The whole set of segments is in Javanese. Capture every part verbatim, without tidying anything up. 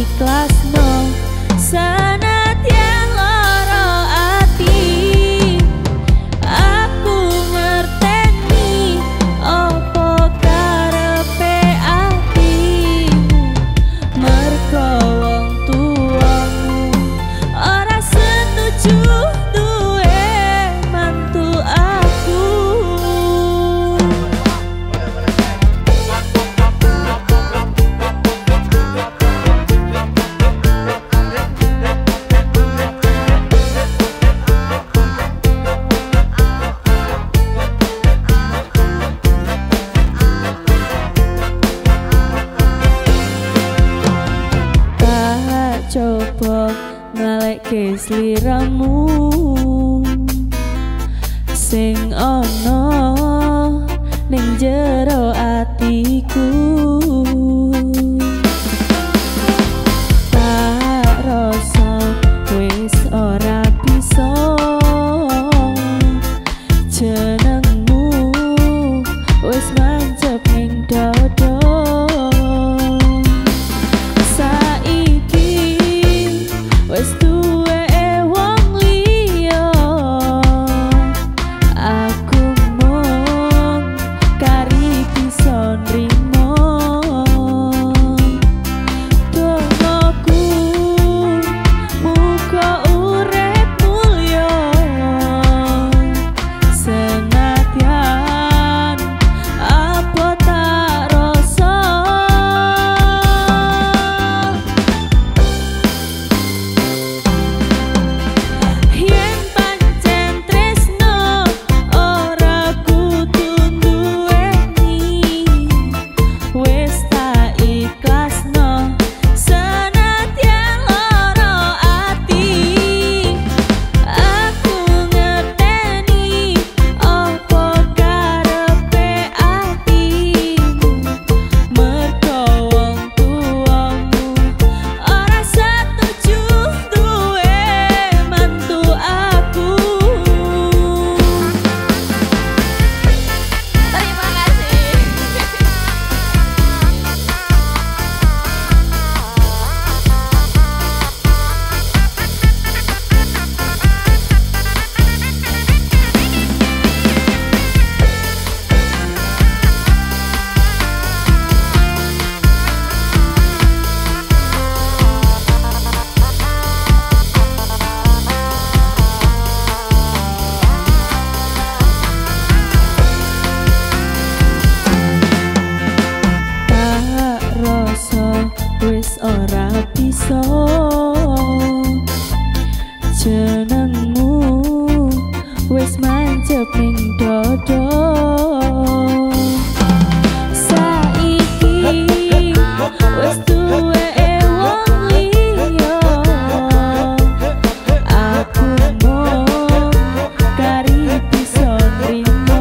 ikhlasno senadyan lara ati. Aku ngerteni opo karepe atimu, mergo wong tuamu ora setuju duwe mantu aku. Coba ngalekke sliramu sing ana ning jero atiku. Tak rasa wis ora bisa jenengmu wis mancep ning dodo. Wes duwe wong liya, aku mung kari bisa nrimo. Dongoku muga urip mulya, senadyan apa tak rasa. Wis ora bisa jenengmu wis mancep ning dodo. Saiki wis duwe wong liya, aku mung kari bisa nrimo.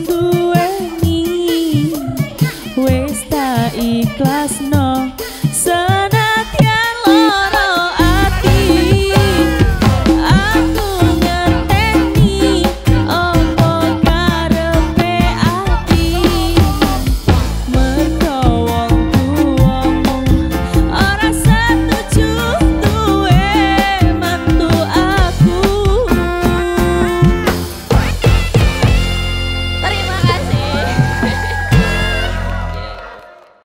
Ikhlasno